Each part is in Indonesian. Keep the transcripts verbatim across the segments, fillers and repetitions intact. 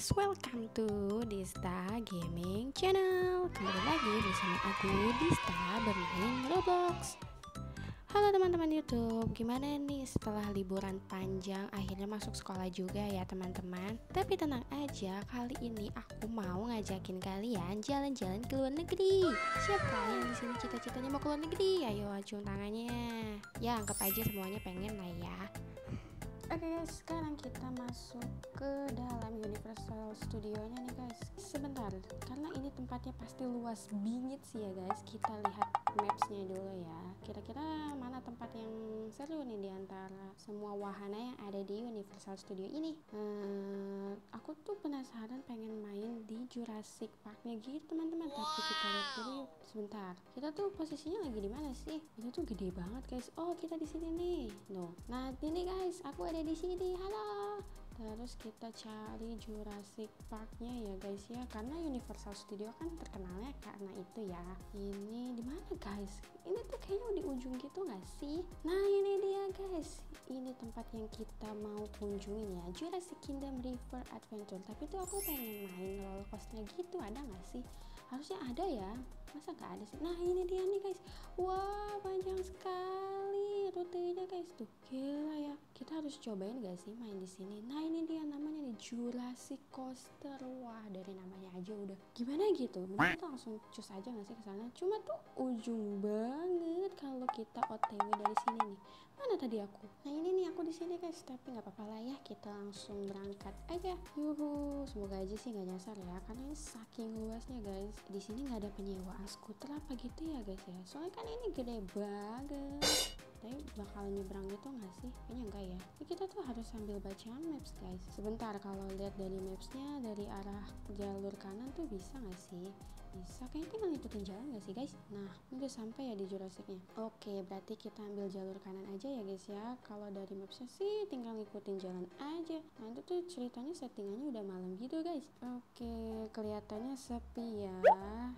guys, welcome to Dista Gaming Channel. Kembali lagi bersama aku Dista bermain Roblox. Halo teman-teman YouTube, gimana nih setelah liburan panjang akhirnya masuk sekolah juga ya teman-teman. Tapi tenang aja, kali ini aku mau ngajakin kalian jalan-jalan ke luar negeri. Siapa yang di sini cita-citanya mau ke luar negeri? Ayo acung tangannya. Ya anggap aja semuanya pengen lah ya. Oke guys, sekarang kita masuk ke dalam Universal Studio-nya nih guys. Sebentar, karena ini tempatnya pasti luas bingit sih ya guys. Kita lihat maps-nya dulu ya. Kira-kira mana tempat yang seru nih diantara semua wahana yang ada di Universal Studio ini. Hmm, aku tuh penasaran pengen main di Jurassic Park-nya gitu teman-teman. Tapi kita lihat dulu yuk. Sebentar, kita tuh posisinya lagi di mana sih? Ini tuh gede banget guys. Oh, kita di sini nih. No. Nah, ini guys, aku ada di sini. Halo. Terus kita cari Jurassic Park-nya ya guys ya, karena Universal Studio kan terkenalnya karena itu ya. Ini di mana guys? Ini tuh kayaknya di ujung gitu nggak sih? Nah ini dia guys, ini tempat yang kita mau kunjungin ya, Jurassic Kingdom River Adventure. Tapi tuh aku pengen main roller coaster gitu, ada nggak sih? Harusnya ada ya, masa nggak ada sih? Nah ini dia nih guys, wah panjang sekali rutenya guys, tuh gila ya. Kita harus cobain gak sih main di sini? Nah ini dia namanya nih Jurassic Coaster. Wah dari namanya aja udah gimana gitu. Mending kita langsung cus aja gak sih ke sana? Cuma tuh ujung banget kalau kita O T W dari sini nih. Mana tadi aku? Nah ini nih aku di sini guys. Tapi nggak apa-apa lah ya, kita langsung berangkat aja. Yuhu, semoga aja sih nggak nyasar ya, karena ini saking luasnya guys. Di sini nggak ada penyewaan skuter apa gitu ya guys ya. Soalnya kan ini gede banget. Tapi bakal nyebrang gitu nggak sih? Kayaknya enggak ya. Jadi kita tuh harus sambil baca maps guys. Sebentar, kalau lihat dari mapsnya dari arah jalur kanan tuh bisa nggak sih? Bisa, kayaknya tinggal ngikutin jalan nggak sih guys? Nah ini udah sampai ya di Jurassicnya. Oke, berarti kita ambil jalur kanan aja ya guys ya. Kalau dari mapsnya sih tinggal ngikutin jalan aja. Nah itu tuh ceritanya settingannya udah malam gitu guys. Oke, kelihatannya sepi ya.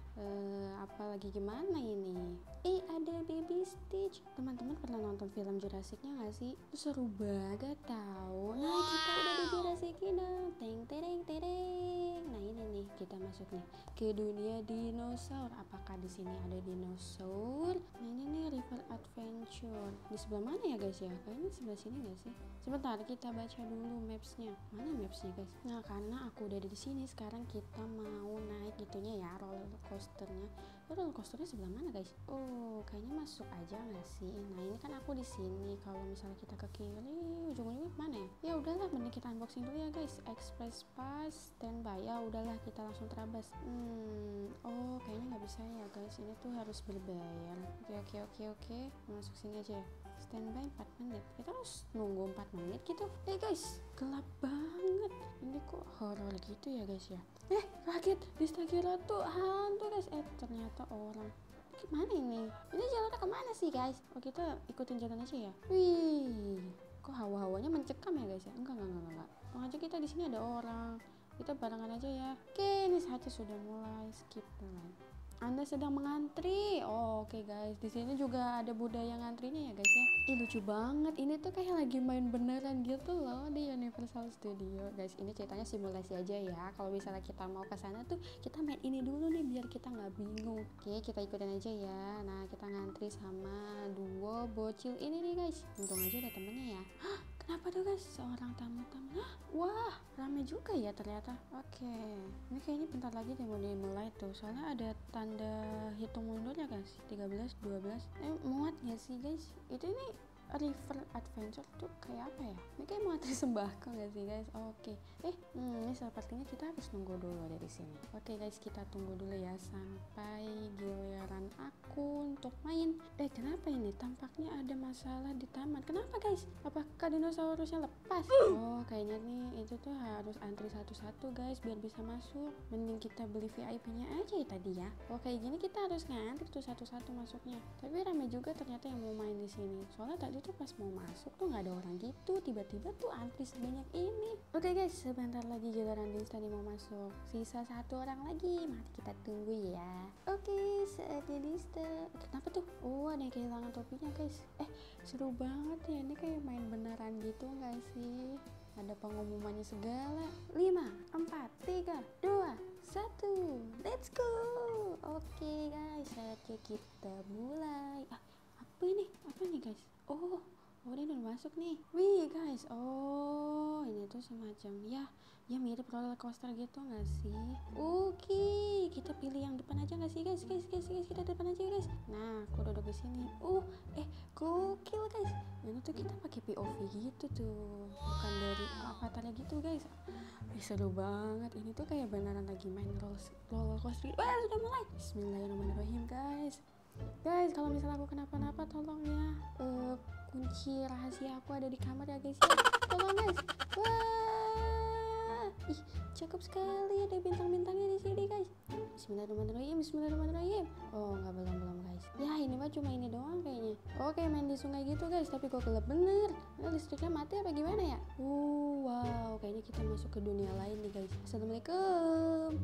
Eh, apalagi gimana ini? Eh ada Baby Stitch. Teman-teman pernah nonton film Jurassicnya nggak sih? Itu seru banget tahu. Nah kita udah di Jurassic Kingdom. Teng tereng tereng. Nah ini nih kita masuk nih ke dunia dinosaur. Apakah di sini ada dinosaur? Nah ini nih River Adventure. Di sebelah mana ya guys ya? Kayaknya sebelah sini nggak sih? Sebentar kita baca dulu mapsnya. Mana mapsnya guys? Nah karena aku udah di sini, sekarang kita mau naik gitunya ya, roller coasternya. Roller coasternya sebelah mana guys? Oh kayaknya masuk aja nggak sih? Nah ini kan aku di sini. Kalau misalnya kita ke kiri, ujung-ujungnya mana ya? Ya udahlah, mending kita unboxing dulu ya guys. Express Pass standby. Ya udahlah, kita langsung terabas. Hmm, oh kayaknya nggak bisa ya guys. Ini tuh harus berbayar. Oke oke oke oke. Masuk sini aja. Standby empat menit. Kita harus nunggu empat menit gitu. Eh guys, gelap banget. Ini kok horor gitu ya guys ya? Eh kaget. Dista kira tuh hantu guys. Eh ternyata orang. Gimana ini? Ini jalannya kemana sih guys? Oh kita ikutin jalan aja ya. Wih, kok hawa-hawanya mencekam ya guys ya? Enggak enggak enggak enggak. Oh aja kita di sini ada orang. Kita barengan aja ya. Oke, ini saatnya sudah mulai. Skip dulu. Anda sedang mengantri. Oh, oke okay guys, di sini juga ada budaya ngantrinya ya guys ya. Ih lucu banget. Ini tuh kayak lagi main beneran gitu loh di Universal Studio. Guys, ini ceritanya simulasi aja ya. Kalau misalnya kita mau ke sana tuh kita main ini dulu nih biar kita nggak bingung. Oke, kita ikutin aja ya. Nah, kita ngantri sama duo bocil ini nih guys. Untung aja ada temennya ya. Hah? Kenapa tuh guys? Seorang tamu-tamu. Wah, rame juga ya ternyata. Oke, ini kayaknya bentar lagi deh mau dimulai tuh. Soalnya ada tanda hitung mundurnya guys. tiga belas, dua belas. Eh, muat gak sih guys? Itu ini River Adventure tuh kayak apa ya? Ini kayak mau antri sembako gak sih guys? Oke. Eh, hmm, ini sepertinya kita harus nunggu dulu dari sini. Oke guys, kita tunggu dulu ya sampai giliran aku untuk main. Eh, kenapa ini? Tampaknya ada masalah di taman. Kenapa guys? Apakah dinosaurusnya lepas? Oh, kayaknya nih itu tuh harus antri satu-satu guys biar bisa masuk. Mending kita beli V I P-nya aja ya tadi ya. Oh, kayak gini kita harus ngantri tuh satu-satu masuknya. Tapi ramai juga ternyata yang mau main di sini. Soalnya tadi tuh pas mau masuk tuh nggak ada orang gitu, tiba-tiba tuh antri sebanyak ini. Oke guys, sebentar lagi giliran Dista nih mau masuk. Sisa satu orang lagi, mari kita tunggu ya. Oke, saatnya Dista. Kenapa tuh? Oh, ada yang kehilangan topinya guys. Eh, seru banget ya, ini kayak main beneran gitu nggak sih? ada pengumumannya segala. Lima, empat, tiga, dua, satu, let's go. Oke guys, saatnya kita mulai. Ah, apa ini? Apa nih guys? Oh, oh dia udah masuk nih. Wih guys, oh ini tuh semacam ya, ya mirip roller coaster gitu nggak sih? Oke, kita pilih yang depan aja nggak sih guys? Guys, guys, guys, kita depan aja guys. Nah, aku duduk di sini. Uh, eh, gokil guys. Ini tuh kita pakai P O V gitu tuh, bukan dari avatarnya gitu guys. Eh, seru banget. Ini tuh kayak beneran lagi main roller, roller coaster. Wah, sudah mulai. Bismillahirrahmanirrahim guys. Guys, kalau misalnya aku kenapa-napa tolong ya. Uh, kunci rahasia aku ada di kamar ya guys ya. Tolong guys. Wah, ih cakep sekali, ada bintang-bintangnya di sini guys. Bismillahirrahmanirrahim, Bismillahirrahmanirrahim. Oh nggak, belum belum guys. Ya ini mah cuma ini doang kayaknya. Oke, main di sungai gitu guys, tapi kok gelap bener. Nah, listriknya mati apa gimana ya? Uh, wow, kayaknya kita masuk ke dunia lain nih guys. Assalamualaikum.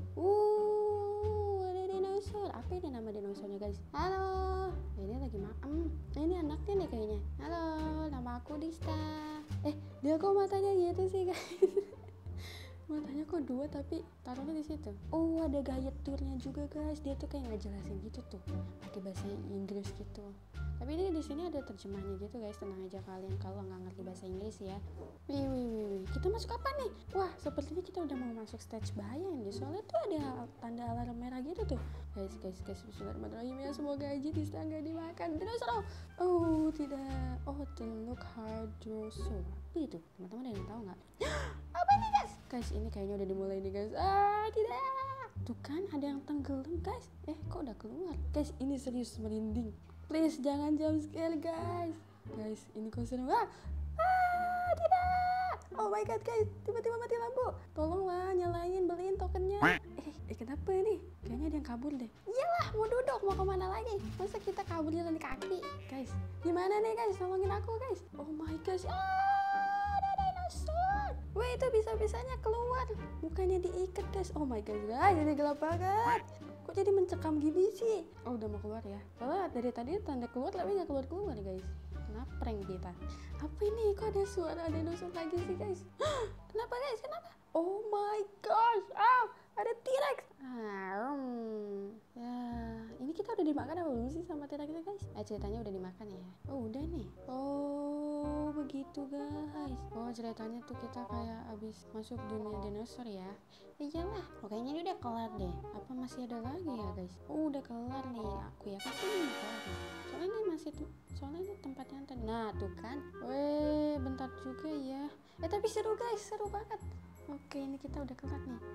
Uh, ada dinosaur. Apa ini nama dinosaurnya guys? Halo. Ini lagi makan. Ini anaknya nih kayaknya. Halo, nama aku Dista. Eh, dia kok matanya gitu sih guys? Matanya kok dua tapi taruhnya di situ. Oh, ada guide tournya juga guys. Dia tuh kayak ngejelasin gitu tuh, pakai bahasa Inggris gitu. Tapi ini di sini ada terjemahnya gitu guys. Tenang aja kalian kalau nggak ngerti bahasa Inggris ya. Wih, wih, wih, wih. Kita masuk apa nih? Wah, sepertinya kita udah mau masuk stage bahaya nih. Soalnya tuh ada tanda alarm merah gitu tuh. Guys, guys, guys. Bismillahirrahmanirrahim ya. Semoga aja Dista nggak dimakan dinosaur. Oh, tidak. Oh, teluk hydrosaur. Apa itu? Teman-teman ada yang tahu nggak? Apa ini guys? Guys, ini kayaknya udah dimulai nih guys. Ah, tidak. Tuh kan ada yang tenggelam guys. Eh, kok udah keluar? Guys, ini serius merinding. Please jangan jump scare guys. Guys, ini kok serem. Ah, ah tidak. Oh my god guys, tiba-tiba mati lampu. Tolonglah nyalain, beliin tokennya. Eh, eh kenapa nih? Kayaknya ada yang kabur deh. Iyalah, mau duduk, mau kemana lagi? Masa kita kabur jalan kaki? Guys, gimana nih guys? Tolongin aku guys. Oh my gosh. Ah, ada dinosaur. Wah, itu bisa-bisanya keluar. Bukannya diikat guys. Oh my god guys, ini gelap banget. Kok jadi mencekam gini sih? Oh, udah mau keluar ya? Soalnya dari tadi tanda keluar tapi nggak keluar-keluar guys. Kenapa prank kita? Apa ini? Kok ada suara dinosaur lagi sih guys? Kenapa guys? Kenapa? Oh my gosh! Ah, ada T-Rex! Ah, um. Ya, ini kita udah dimakan apa belum sih sama T-Rex guys? Eh, ceritanya udah dimakan ya? Oh, udah nih. Oh, begitu guys. Oh, ceritanya tuh kita kayak abis masuk dunia dinosaur ya. Iyalah, oh, kayaknya ini udah kelar deh. Apa masih ada lagi ya guys? Oh, udah kelar nih. Aku ya pasti ini kelar nih. Soalnya ini masih tuh, soalnya ini tempat yang tadi. Nah, tuh kan. Weh, bentar juga ya. Eh, tapi seru guys, seru banget. Oke, ini kita udah kelar nih.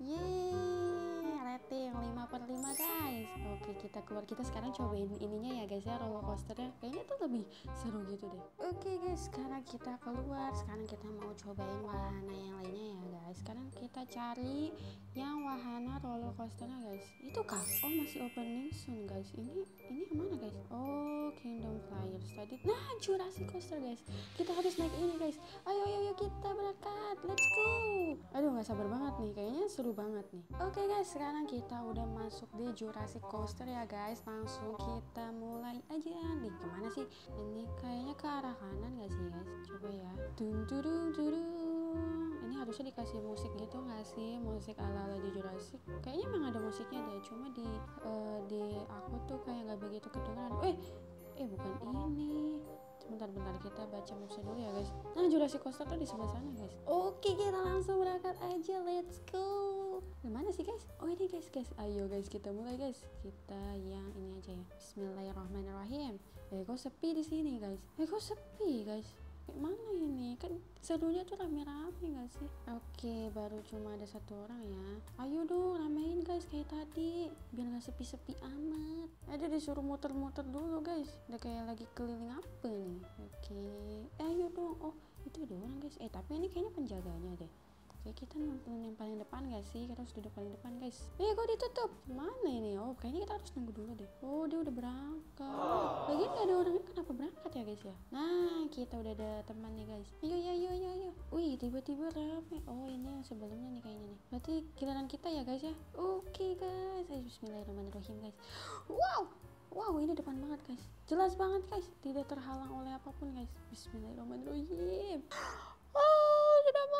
Yeay, rating lima per lima guys. Oke, kita keluar. Kita sekarang cobain ininya ya guys ya, roller coasternya. Kayaknya tuh lebih seru gitu deh. Oke guys, sekarang kita keluar. Sekarang kita mau cobain wahana yang lainnya ya guys. Sekarang kita cari yang wahana roller coasternya guys. Itu kah? Oh, masih opening soon guys. Ini ini yang mana guys? Oh, Kingdom Flyers tadi. Nah, Jurassic Coaster guys. Kita harus naik ini guys. Ayo, ayo, ayo kita berangkat. Let's go. Aduh, nggak sabar banget nih. Kayaknya seru banget nih. Oke guys, sekarang kita udah masuk di Jurassic Coaster ya guys. Langsung kita mulai aja. Nih, kemana sih? Ini kayaknya ke arah kanan nggak sih guys? Coba ya. Dung dung dung dung. Ini harusnya dikasih musik gitu nggak sih? Musik ala-ala di Jurassic. Kayaknya emang ada musiknya deh. Cuma di uh, di aku tuh kayak nggak begitu kedengaran. Eh, eh bukan ini. Bentar-bentar kita baca musik dulu ya guys. Nah, Jurassic Coaster tuh di sebelah sana guys. Oke, kita langsung berangkat aja. Let's go. Gimana sih guys? Oh ini guys guys. Ayo guys kita mulai guys. Kita yang ini aja ya. Bismillahirrahmanirrahim. Eh kok sepi di sini guys? Eh kok sepi guys? Kayak mana ini? Kan serunya tuh rame-rame gak sih? Oke, baru cuma ada satu orang ya. Ayo dong ramein guys kayak tadi, biar gak sepi-sepi amat. Ada disuruh muter-muter dulu guys. Udah kayak lagi keliling apa nih? Oke, ayo dong. Oh itu ada orang guys. Eh tapi ini kayaknya penjaganya deh. Oke, kita nonton yang paling depan gak sih? Kita harus duduk paling depan guys. Eh kok ditutup? Mana ini? Oh kayaknya kita harus nunggu dulu deh. Oh dia udah berangkat. Lagian gak ada orangnya, kenapa berangkat ya guys ya? Nah kita udah ada teman nih guys. Ayo ayo ayo ayo ayo. Wih tiba-tiba rame. Oh ini yang sebelumnya nih kayaknya nih. Berarti giliran kita ya guys ya. Oke guys. Ayo bismillahirrahmanirrahim guys. Wow. Wow ini depan banget guys. Jelas banget guys. Tidak terhalang oleh apapun guys. Bismillahirrahmanirrahim. Oh sudah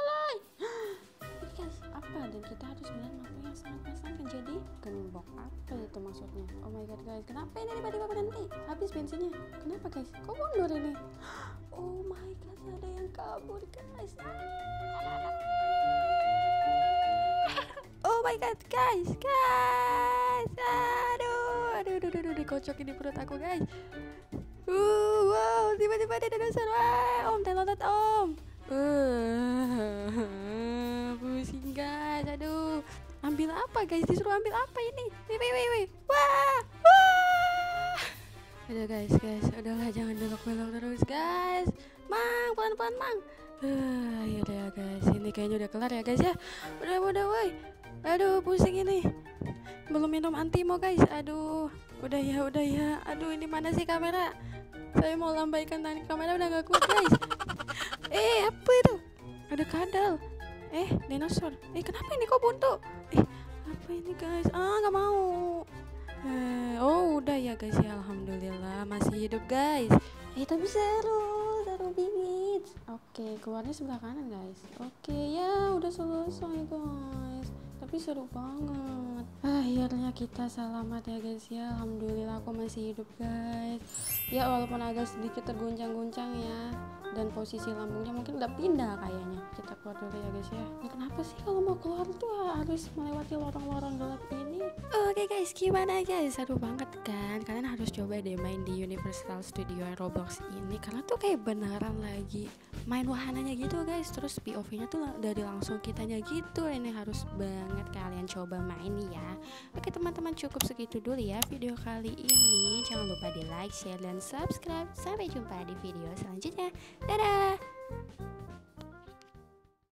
apa, dan kita harus melihat makhluk yang sangat mengesankan. Jadi gembok apa itu maksudnya? Oh my god guys, kenapa ini tiba-tiba berhenti? Habis bensinnya. Kenapa guys? Kok mundur ini? Oh my god, ada yang kabur guys. Oh my god guys, guys, aduh, aduh, aduh, aduh, dikocok ini perut aku guys. Uh, wow, tiba-tiba ada dinosaur. Wah, om, telolet om. Uh, pusing guys, aduh. Ambil apa guys? Disuruh ambil apa ini? Wih, wih, wih, wih. Wah, wah. Udah guys, guys, udahlah, jangan belok-belok terus guys. Mang, pelan-pelan mang. Uh, yaudah ya guys, ini kayaknya udah kelar ya guys ya. Udah, udah, woi. Aduh, pusing ini. Belum minum antimo guys. Aduh, udah ya, udah ya. Aduh, ini mana sih kamera? Saya mau lambaikan tangan kamera, udah gak kuat guys. Eh, apa itu? Ada kadal. Eh, dinosaur. Eh, kenapa ini kok buntu? Eh, apa ini guys? Ah, gak mau. Eh, oh, udah ya guys ya. Alhamdulillah masih hidup guys. Eh, tapi seru, seru bingit. Oke, keluarnya sebelah kanan guys. Oke, ya udah selesai guys. Tapi seru banget. Akhirnya kita selamat ya guys ya. Alhamdulillah aku masih hidup guys. Ya walaupun agak sedikit terguncang-guncang ya, dan posisi lambungnya mungkin udah pindah kayaknya. Kita keluar dulu ya guys ya. Nah, kenapa sih kalau mau keluar tuh harus melewati lorong-lorong gelap ini? Oke guys, gimana guys? Seru banget kan? Kalian harus coba deh main di Universal Studio Roblox ini, karena tuh kayak beneran lagi main wahananya gitu guys. Terus P O V-nya tuh dari langsung kitanya gitu. Ini harus banget kalian coba main ya. Oke teman-teman, cukup segitu dulu ya video kali ini. Jangan lupa di like, share, dan subscribe. Sampai jumpa di video selanjutnya. Dadah.